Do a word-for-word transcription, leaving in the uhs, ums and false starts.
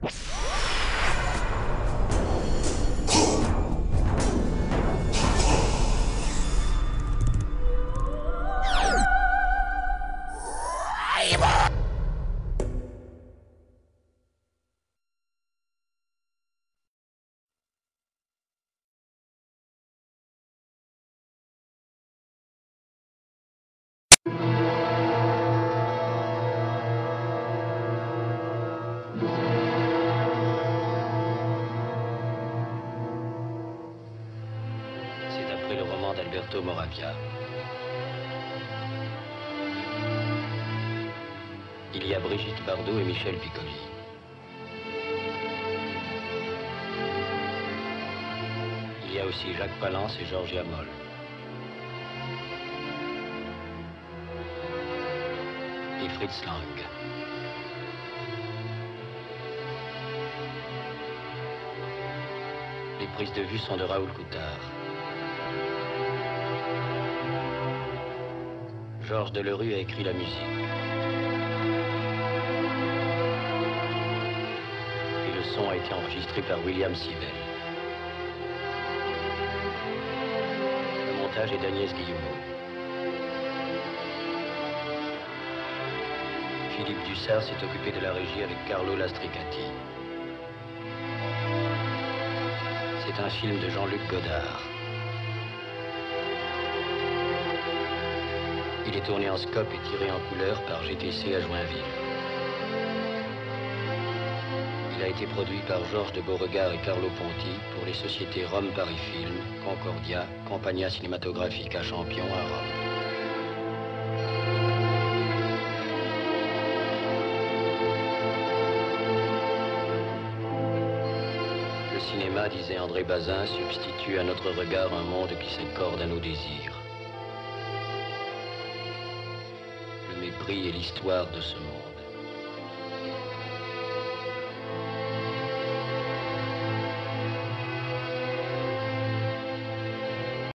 Le roman d'Alberto Moravia. Il y a Brigitte Bardot et Michel Piccoli. Il y a aussi Jacques Palance et Georgia Moll. Et Fritz Lang. Les prises de vue sont de Raoul Coutard. Georges Delerue a écrit la musique. Et le son a été enregistré par William Sivell. Le montage est d'Agnès Guillemot. Philippe Dussart s'est occupé de la régie avec Carlo Lastricati. C'est un film de Jean-Luc Godard. Il est tourné en scope et tiré en couleur par G T C à Joinville. Il a été produit par Georges de Beauregard et Carlo Ponti pour les sociétés Rome Paris Film, Concordia, Compagnia Cinematografica Champion à Rome. Le cinéma, disait André Bazin, substitue à notre regard un monde qui s'accorde à nos désirs. Le mépris et l'histoire de ce monde.